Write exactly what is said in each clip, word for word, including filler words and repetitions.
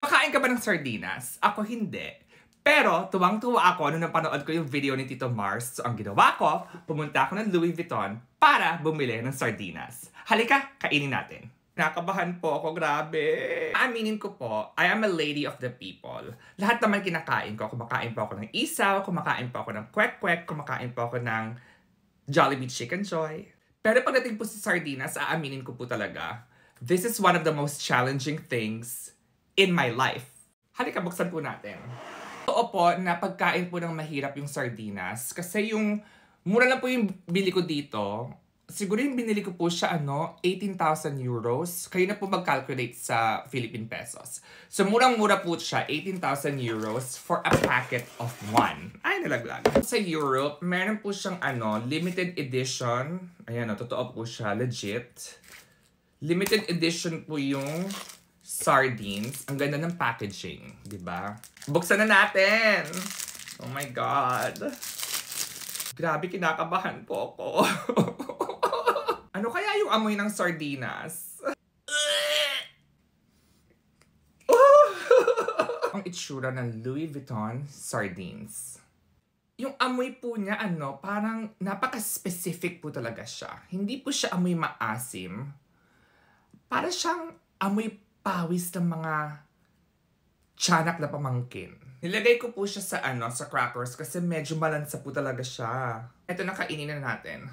Makain ka ba ng sardinas? Ako hindi. Pero tuwang-tuwa ako nung napanood ko yung video ni Tito Mars. So ang ginawa ko, pumunta ako ng Louis Vuitton para bumili ng sardinas. Halika, kainin natin. Nakabahan po ako, grabe. Aminin ko po, I am a lady of the people. Lahat naman kinakain ko. Kumakain po ako ng isaw, kumakain po ako ng kwek-kwek, kumakain po ako ng Jollibee Chicken Joy. Pero pagdating po sa sardinas, aaminin ko po talaga, this is one of the most challenging things in my life. Halika, buksan po natin. Totoo po na pagkain po ng mahirap yung sardinas. Kasi yung mura lang po yung bili ko dito. Siguro yung binili ko po siya, ano, eighteen thousand euros. Kayo na po mag-calculate sa Philippine pesos. So, murang-mura po siya, eighteen thousand euros for a packet of one. Ay, nalaglag. Sa Europe, meron po siyang, ano, limited edition. Ayan, o, totoo po siya, legit. Limited edition po yung sardines. Ang ganda ng packaging, di ba? Buksan na natin! Oh my God! Grabe, kinakabahan po ako. Ano kaya yung amoy ng sardinas? Ang itsura ng Louis Vuitton sardines. Yung amoy po niya, ano, parang napaka-specific po talaga siya. Hindi po siya amoy maasim. Para siyang amoy pawis ng mga tiyanak na pamangkin. Nilagay ko po siya sa ano, sa crackers kasi medyo malansa po talaga siya. Ito na, kainin na natin.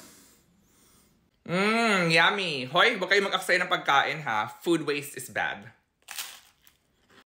Mmm, yummy. Hoy, huwag kayo mag-aksaya ng pagkain ha. Food waste is bad.